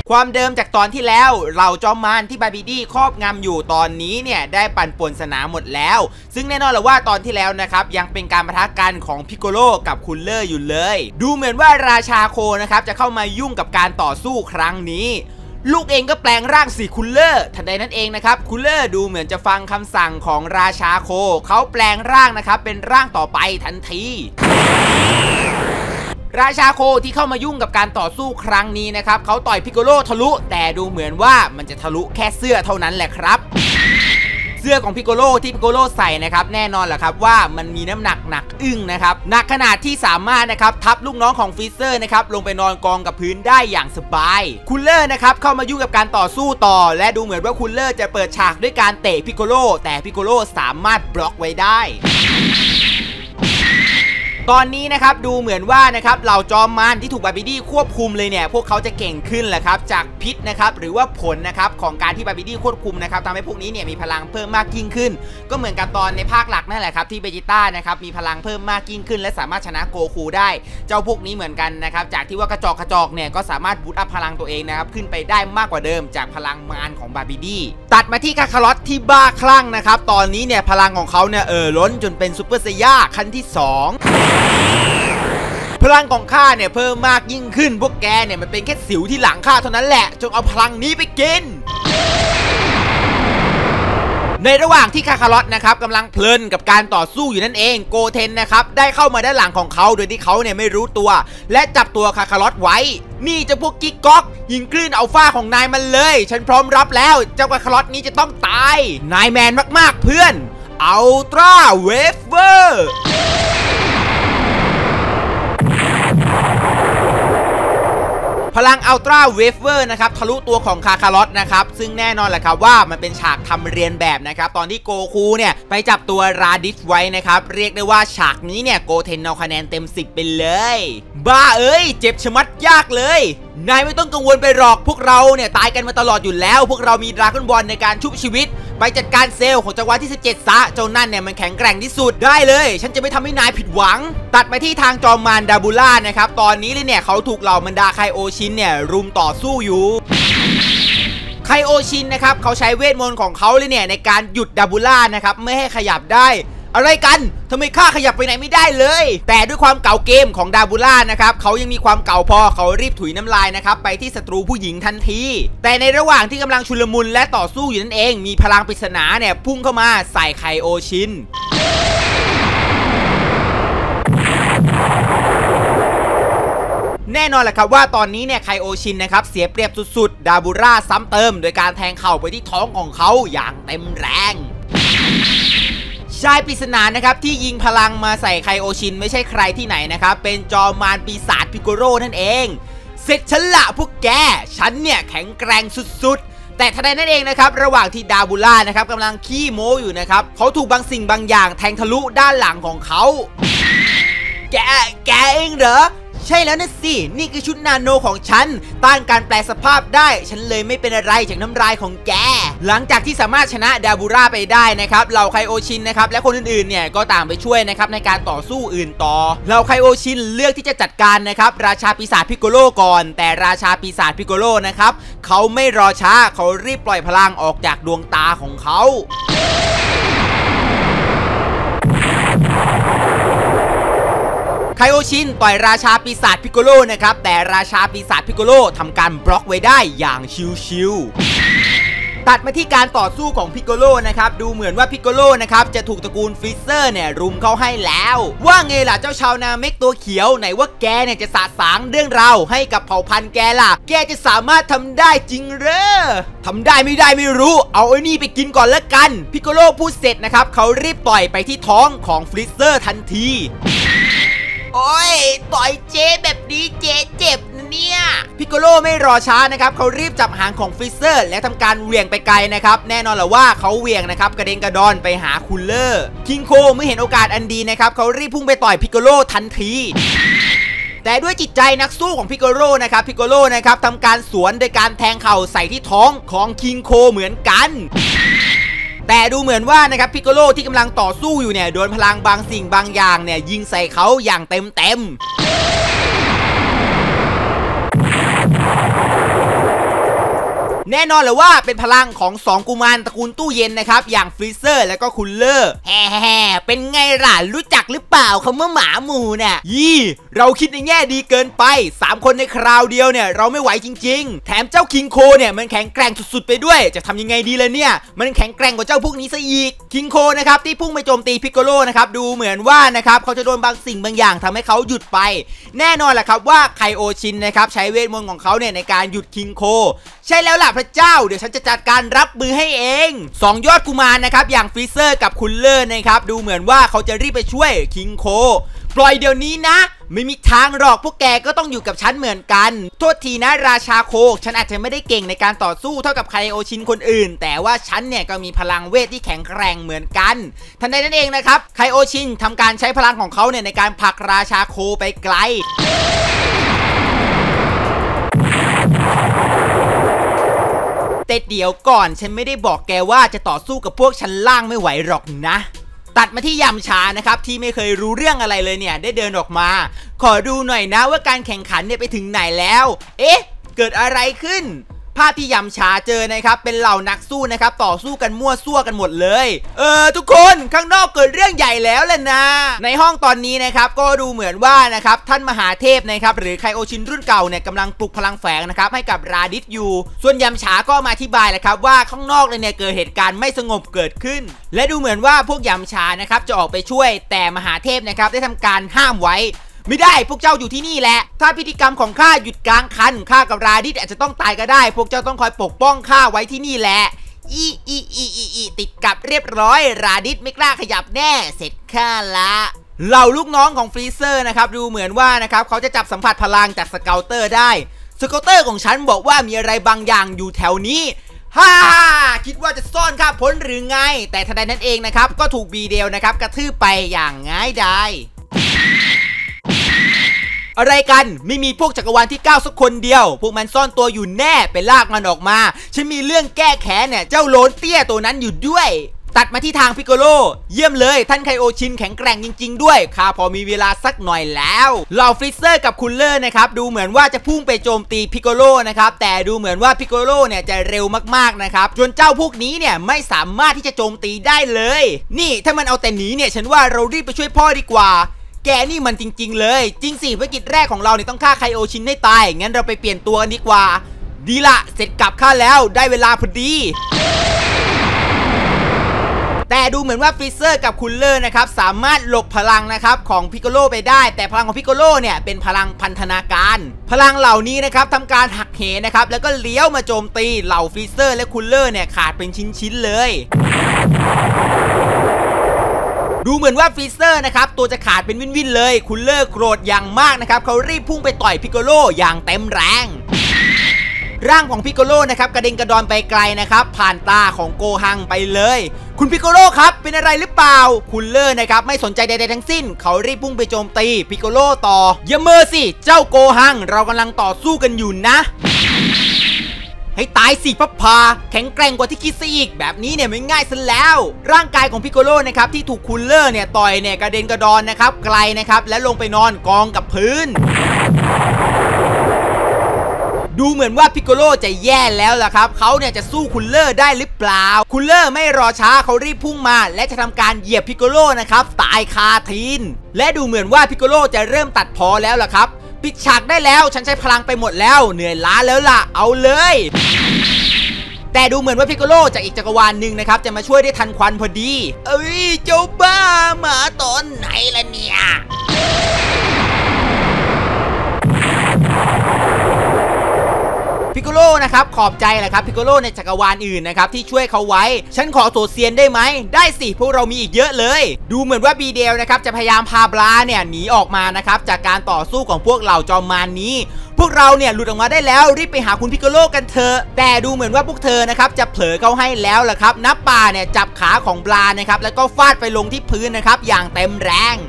ความเดิมจากตอนที่แล้วเหล่าจอมมารที่บาบิดี้ครอบงำอยู่ตอนนี้เนี่ยได้ปั่นป่วนสนามหมดแล้วซึ่งแน่นอนเลยว่าตอนที่แล้วนะครับยังเป็นการปะทะกันของพิกโกโลกับคูลเลอร์อยู่เลยดูเหมือนว่าราชาโคนะครับจะเข้ามายุ่งกับการต่อสู้ครั้งนี้ลูกเองก็แปลงร่างสี่คูลเลอร์ทันใดนั้นเองนะครับคูลเลอร์ดูเหมือนจะฟังคำสั่งของราชาโคเขาแปลงร่างนะครับเป็นร่างต่อไปทันทีราชาโคที่เข้ามายุ่งกับการต่อสู้ครั้งนี้นะครับเขาต่อยพิกโกโลทะลุแต่ดูเหมือนว่ามันจะทะลุแค่เสื้อเท่านั้นแหละครับเสื้อของพิกโกโลที่พิกโกโลใส่นะครับแน่นอนแหละครับว่ามันมีน้ำหนักหนักอึ้งนะครับหนักขนาดที่สามารถนะครับทับลูกน้องของฟรีเซอร์นะครับลงไปนอนกองกับพื้นได้อย่างสบายคูลเลอร์นะครับเข้ามายุ่งกับการต่อสู้ต่อและดูเหมือนว่าคูลเลอร์จะเปิดฉากด้วยการเตะพิกโกโลแต่พิกโกโลสามารถบล็อกไว้ได้ตอนนี้นะครับดูเหมือนว่านะครับเหล่าจอมมารที่ถูกบาบิดี้ควบคุมเลยเนี่ยพวกเขาจะเก่งขึ้นแหละครับจากพิษนะครับหรือว่าผลนะครับของการที่บาบิดี้ควบคุมนะครับทำให้พวกนี้เนี่ยมีพลังเพิ่มมากยิ่งขึ้นก็เหมือนกับตอนในภาคหลักนั่นแหละครับที่เบจิต้านะครับมีพลังเพิ่มมากยิ่งขึ้นและสามารถชนะโกคูได้เจ้าพวกนี้เหมือนกันนะครับจากที่ว่ากระจอกเนี่ยก็สามารถบูตอัพพลังตัวเองนะครับขึ้นไปได้มากกว่าเดิมจากพลังมารของบาบิดี้ตัดมาที่คาคาลอตที่บ้าคลั่งนะครับตอนนี้เนี่ยพลังของเขาเนี่ยล้นจนเป็นซูเปอร์ไซย่าขั้นที่2พลังของข้าเนี่ยเพิ่มมากยิ่งขึ้นพวกแกเนี่ยมันเป็นแค่สิวที่หลังข้าเท่านั้นแหละจงเอาพลังนี้ไปกินในระหว่างที่คาคาลอตนะครับกำลังเพลินกับการต่อสู้อยู่นั่นเองโกเทนนะครับได้เข้ามาด้านหลังของเขาโดยที่เขาเนี่ยไม่รู้ตัวและจับตัวคาคาลอตไว้นี่เจ้าพวกกิ๊กก๊อกยิงคลื่นอัลฟาของนายมันเลยฉันพร้อมรับแล้วเจ้าคาคาลอตนี้จะต้องตายนายแมนมากๆเพื่อนอัลตร้าเวฟเวอร์พลังอัลตร้าเวฟเวอร์นะครับทะลุตัวของคาคาลอตนะครับซึ่งแน่นอนแหละครับว่ามันเป็นฉากทำเรียนแบบนะครับตอนที่โกคูเนี่ยไปจับตัวราดิสไว้นะครับเรียกได้ว่าฉากนี้เนี่ยโกเทนเอาคะแนนเต็ม10ไปเลยบ้าเอ้ยเจ็บชะมัดยากเลยนายไม่ต้องกังวลไปหรอกพวกเราเนี่ยตายกันมาตลอดอยู่แล้วพวกเรามีดราก้อนบอลในการชุบชีวิตไปจัดการเซลล์ของจักรวาลที่17ซะเจ้านั่นเนี่ยมันแข็งแกร่งที่สุดได้เลยฉันจะไม่ทำให้นายผิดหวังตัดไปที่ทางจอมมารดาบูล่านะครับตอนนี้เลยเนี่ยเขาถูกเหล่าบรรดาไคโอชินเนี่ยรุมต่อสู้อยู่ไคโอชินนะครับเขาใช้เวทมนต์ของเขาเลยเนี่ยในการหยุดดาบูล่านะครับไม่ให้ขยับได้อะไรกันทำไมข้าขยับไปไหนไม่ได้เลยแต่ด้วยความเก่าเกมของดาบูล่านะครับเขายังมีความเก่าพอเขารีบถุยน้ำลายนะครับไปที่ศัตรูผู้หญิงทันทีแต่ในระหว่างที่กำลังชุลมุนและต่อสู้อยู่นั่นเองมีพลังปริศนาเนี่ยพุ่งเข้ามาใส่ไคโอชินแน่นอนแหละครับว่าตอนนี้เนี่ยไคโอชินนะครับเสียเปรียบสุดๆดาบูล่าซ้ำเติมโดยการแทงเข่าไปที่ท้องของเขาอย่างเต็มแรงชายปริศนานะครับที่ยิงพลังมาใส่ไคโอชินไม่ใช่ใครที่ไหนนะครับเป็นจอมมารปีศาจพิกโกโรนั่นเองเสร็จฉันละพวกแกฉันเนี่ยแข็งแกร่งสุดๆแต่ทันใดนั่นเองนะครับระหว่างที่ดาบูล่านะครับกำลังขี้โม้อยู่นะครับเขาถูกบางสิ่งบางอย่างแทงทะลุด้านหลังของเขาแกเองเหรอใช่แล้วนะสินี่คือชุดนาโนของฉันต้านการแปลสภาพได้ฉันเลยไม่เป็นอะไรจากน้ำลายของแกหลังจากที่สามารถชนะดาบูร่าไปได้นะครับเหล่าไคโอชินนะครับและคนอื่นๆเนี่ยก็ต่างไปช่วยนะครับในการต่อสู้อื่นต่อเหล่าไคโอชินเลือกที่จะจัดการนะครับราชาปีศาจพิกโกโลก่อนแต่ราชาปีศาจพิกโกโลนะครับเขาไม่รอช้าเขารีบปล่อยพลังออกจากดวงตาของเขาไคโอชินต่อยราชาปีศาจพิกโกโลนะครับแต่ราชาปีศาจพิกโกโลทำการบล็อกไว้ได้อย่างชิวๆตัดมาที่การต่อสู้ของพิกโกโลนะครับดูเหมือนว่าพิกโกโลนะครับจะถูกตระกูลฟรีเซอร์เนี่ยรุมเข้าให้แล้วว่าไงล่ะเจ้าชาวนาเมกตัวเขียวไหนว่าแกเนี่ยจะสะสางเรื่องราวให้กับเผ่าพันธุ์แกล่ะแกจะสามารถทำได้จริงเหรอทำได้ไม่รู้เอาไอ้นี่ไปกินก่อนละกันพิกโกโลพูดเสร็จนะครับเขารีบต่อยไปที่ท้องของฟรีเซอร์ทันทีโอ้ยต่อยเจ๊แบบนี้เจ๊เจ็บนะเนี่ยพิกโกโลไม่รอช้านะครับเขารีบจับหางของฟรีเซอร์และทำการเหวี่ยงไปไกลนะครับแน่นอนแหละว่าเขาเหวี่ยงนะครับกระเด็นกระดอนไปหาคูลเลอร์คิงโคเมื่อเห็นโอกาสอันดีนะครับเขารีบพุ่งไปต่อยพิกโกโลทันทีแต่ด้วยจิตใจนักสู้ของพิกโกโลนะครับพิกโกโลนะครับทำการสวนโดยการแทงเข่าใส่ที่ท้องของคิงโคเหมือนกันแต่ดูเหมือนว่านะครับพิกโกโลที่กำลังต่อสู้อยู่เนี่ยโดนพลังบางสิ่งบางอย่างเนี่ยยิงใส่เขาอย่างเต็มแน่นอนเลยว่าเป็นพลังของ2กุมารตระกูลตู้เย็นนะครับอย่างฟรีเซอร์และก็คูลเลอร์แฮ่เป็นไงล่ะรู้จักหรือเปล่าคำว่าหมาหมูเนี่ยเราคิดในแง่ดีเกินไป3คนในคราวเดียวเนี่ยเราไม่ไหวจริงๆแถมเจ้าคิงโคเนี่ยมันแข็งแกร่งสุดๆไปด้วยจะทำยังไงดีเลยเนี่ยมันแข็งแกร่งกว่าเจ้าพวกนี้ซะอีกคิงโคนะครับที่พุ่งไปโจมตีพิกโกโลนะครับดูเหมือนว่านะครับเขาจะโดนบางสิ่งบางอย่างทำให้เขาหยุดไปแน่นอนแหละครับว่าไคโอชินนะครับใช้เวทมนต์ของเขาเนี่ยในการหยุดคิงโคใช่แล้วล่ะพระเจ้าเดี๋ยวฉันจะจัดการรับมือให้เอง2ยอดกุมารนะครับอย่างฟรีเซอร์กับคูลเลอร์นะครับดูเหมือนว่าเขาจะรีบไปช่วยคิงโคปล่อยเดี๋ยวนี้นะไม่มีทางหรอกพวกแกก็ต้องอยู่กับฉันเหมือนกันโทษทีนะราชาโคฉันอาจจะไม่ได้เก่งในการต่อสู้เท่ากับไคโอชินคนอื่นแต่ว่าฉันเนี่ยก็มีพลังเวทที่แข็งแกร่งเหมือนกันทันใดนั้นเองนะครับไคโอชินทำการใช้พลังของเขาเนี่ยในการผลักราชาโคไปไกลแต่เดี๋ยวก่อนฉันไม่ได้บอกแกว่าจะต่อสู้กับพวกชั้นล่างไม่ไหวหรอกนะตัดมาที่ยำชานะครับที่ไม่เคยรู้เรื่องอะไรเลยเนี่ยได้เดินออกมาขอดูหน่อยนะว่าการแข่งขันเนี่ยไปถึงไหนแล้วเอ๊ะเกิดอะไรขึ้นภาพที่ยำชาเจอนะครับเป็นเหล่านักสู้นะครับต่อสู้กันมั่วซั่วกันหมดเลยทุกคนข้างนอกเกิดเรื่องใหญ่แล้วแหละนะในห้องตอนนี้นะครับก็ดูเหมือนว่านะครับท่านมหาเทพนะครับหรือไคโอชินรุ่นเก่าเนี่ยกำลังปลุกพลังแฝงนะครับให้กับราดิสอยู่ส่วนยำชาก็มาอธิบายแหละครับว่าข้างนอกเนี่ยเกิดเหตุการณ์ไม่สงบเกิดขึ้นและดูเหมือนว่าพวกยำชานะครับจะออกไปช่วยแต่มหาเทพนะครับได้ทำการห้ามไว้ไม่ได้พวกเจ้าอยู่ที่นี่แหละถ้าพิธีกรรมของข้าหยุดกลางคันข้ากับราดิสอาจจะต้องตายก็ได้พวกเจ้าต้องคอยปกป้องข้าไว้ที่นี่แหละติดกับเรียบร้อยราดิสไม่กล้าขยับแน่เสร็จข้าละเหล่าลูกน้องของฟรีเซอร์นะครับดูเหมือนว่านะครับเขาจะจับสัมผัสพลังจากสเกลเตอร์ได้สเกลเตอร์ของฉันบอกว่ามีอะไรบางอย่างอยู่แถวนี้คิดว่าจะซ่อนข้าพ้นหรือไงแต่ทันใดนั้นเองนะครับก็ถูกบีเดลนะครับกระทืบไปอย่างง่ายดายอะไรกันไม่มีพวกจักรวาลที่9สักคนเดียวพวกมันซ่อนตัวอยู่แน่ไปลากมันออกมาฉันมีเรื่องแก้แค้นเนี่ยเจ้าโลนเตี้ยตัวนั้นอยู่ด้วยตัดมาที่ทางพิกโกโลเยี่ยมเลยท่านไคโอชินแข็งแกร่งจริงๆด้วยข้าพอมีเวลาสักหน่อยแล้วเหล่าฟรีเซอร์กับคูลเลอร์นะครับดูเหมือนว่าจะพุ่งไปโจมตีพิกโกโลนะครับแต่ดูเหมือนว่าพิกโกโลเนี่ยจะเร็วมากๆนะครับจนเจ้าพวกนี้เนี่ยไม่สามารถที่จะโจมตีได้เลยนี่ถ้ามันเอาแต่หนีเนี่ยฉันว่าเรารีบไปช่วยพ่อดีกว่าแกนี่มันจริงๆเลยจริงสิภารกิจแรกของเราเนี่ยต้องฆ่าไคโอชินให้ตายงั้นเราไปเปลี่ยนตัวกันดีกว่าดีละเสร็จกลับข้าแล้วได้เวลาพอดีแต่ดูเหมือนว่าฟรีเซอร์กับคูลเลอร์นะครับสามารถหลบพลังนะครับของพิกโกโลไปได้แต่พลังของพิกโกโลเนี่ยเป็นพลังพันธนาการพลังเหล่านี้นะครับทำการหักเหนะครับแล้วก็เลี้ยวมาโจมตีเหล่าฟรีเซอร์และคูลเลอร์เนี่ยขาดเป็นชิ้นๆเลยดูเหมือนว่าฟรีเซอร์นะครับตัวจะขาดเป็นวินๆเลยคูลเลอร์โกรธอย่างมากนะครับเขารีบพุ่งไปต่อยพิกโกโลอย่างเต็มแรงร่างของพิกโกโลนะครับกระเด็นกระดอนไปไกลนะครับผ่านตาของโกฮังไปเลยคุณพิกโกโลครับเป็นอะไรหรือเปล่าคูลเลอร์นะครับไม่สนใจใดๆทั้งสิ้นเขารีบพุ่งไปโจมตีพิกโกโลต่ออย่าเมอสิเจ้าโกฮังเรากำลังต่อสู้กันอยู่นะให้ตายสิพับพาแข็งแกร่งกว่าที่คิดซะอีกแบบนี้เนี่ยไม่ง่ายซะแล้วร่างกายของพิกโกโลนะครับที่ถูกคูลเลอร์เนี่ยต่อยเนี่ยกระเด็นกระดอนนะครับไกลนะครับและลงไปนอนกองกับพื้นดูเหมือนว่าพิกโกโลจะแย่แล้วล่ะครับเขาเนี่ยจะสู้คูลเลอร์ได้หรือเปล่าคูลเลอร์ไม่รอช้าเขารีบพุ่งมาและจะทำการเหยียบพิกโกโลนะครับตายคาทีนและดูเหมือนว่าพิกโกโลจะเริ่มตัดพ้อแล้วล่ะครับปิดฉากได้แล้วฉันใช้พลังไปหมดแล้วเหนื่อยล้าแล้วล่ะเอาเลยแต่ดูเหมือนว่าพิกโกโลจากอีกจักรวาลหนึ่งนะครับจะมาช่วยได้ทันควันพอดีเอ้ยเจ้าบ้าหมาตอนไหนล่ะเนี่ยพิกโกโลนะครับขอบใจแหละครับพิกโกโลในจักรวาลอื่นนะครับที่ช่วยเขาไว้ฉันขอโซเซียนได้ไหมได้สิพวกเรามีอีกเยอะเลยดูเหมือนว่าบีเดลนะครับจะพยายามพาบลาเนี่ยหนีออกมานะครับจากการต่อสู้ของพวกเหล่าจอมมารนี้พวกเราเนี่ยหลุดออกมาได้แล้วรีบไปหาคุณพิกโกโลกันเถอะแต่ดูเหมือนว่าพวกเธอนะครับจะเผลอเข้าให้แล้วล่ะครับนับป่าเนี่ยจับขาของบลานะครับแล้วก็ฟาดไปลงที่พื้นนะครับอย่างเต็มแรง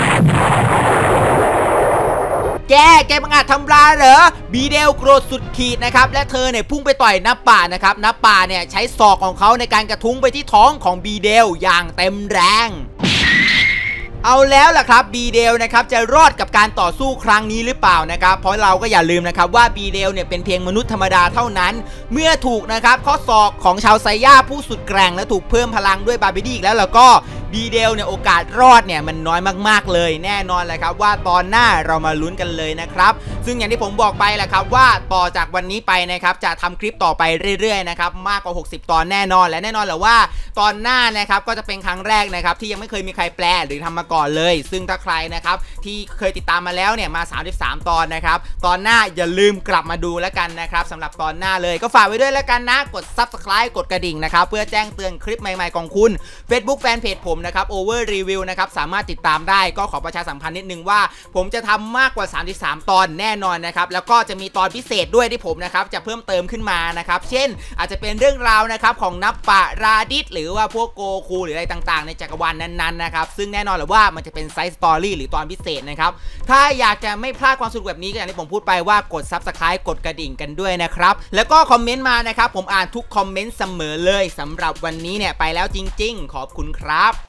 แกบังอาจทำร้ายเหรอบีเดลโกรธสุดขีดนะครับและเธอเนี่ยพุ่งไปต่อยนับป่านะครับนับป่าเนี่ยใช้ศอกของเขาในการกระทุ้งไปที่ท้องของบีเดลอย่างเต็มแรงเอาแล้วล่ะครับบีเดลนะครับจะรอดกับการต่อสู้ครั้งนี้หรือเปล่านะครับเพราะเราก็อย่าลืมนะครับว่าบีเดลเนี่ยเป็นเพียงมนุษย์ธรรมดาเท่านั้นเมื่อถูกนะครับข้อศอกของชาวไซย่าผู้สุดแกร่งและถูกเพิ่มพลังด้วยบาร์บีดี้อีกแล้วก็บีเดลเนี่ยโอกาสรอดเนี่ยมันน้อยมากๆเลยแน่นอนเลยครับว่าตอนหน้าเรามาลุ้นกันเลยนะครับซึ่งอย่างที่ผมบอกไปแหละครับว่าต่อจากวันนี้ไปนะครับจะทำคลิปต่อไปเรื่อยๆนะครับมากกว่า60ตอนแน่นอนและแน่นอนแหละว่าตอนหน้านะครับก็จะเป็นครั้งแรกนะครับที่ยังไม่เคยมีใครแปลหรือทำมาก่อนเลยซึ่งถ้าใครนะครับที่เคยติดตามมาแล้วเนี่ยมา33ตอนนะครับตอนหน้าอย่าลืมกลับมาดูแล้วกันนะครับสำหรับตอนหน้าเลยก็ฝากไว้ด้วยแล้วกันนะกด Subscribe กดกระดิ่งนะครับเพื่อแจ้งเตือนคลิปใหม่ๆของคุณ Facebook Fanpage ผมนะครับ Over Review นะครับสามารถติดตามได้ก็ขอประชาสัมพันธ์นิดนึงว่าผมจะทำมากกว่า33ตอนแน่นอนนะครับแล้วก็จะมีตอนพิเศษด้วยที่ผมนะครับจะเพิ่มเติมขึ้นมานะครับเช่นอาจจะเป็นเรื่องราวนะครับของนับปะราดิสหรือว่าพวกโกคูหรืออะไรต่างๆในจักรวาลนั้นๆนะครับซึ่งแน่นอนแหละว่ามันจะเป็นไซส์สตอรี่หรือตอนพิเศษนะครับถ้าอยากจะไม่พลาดความสนุกแบบนี้ก็อย่างที่ผมพูดไปว่ากด Subscribe กดกระดิ่งกันด้วยนะครับแล้วก็คอมเมนต์มานะครับผมอ่านทุกคอมเมนต์เสมอเลยสำหรับวันนี้เนี่ยไปแล้วจริงๆขอบคุณครับ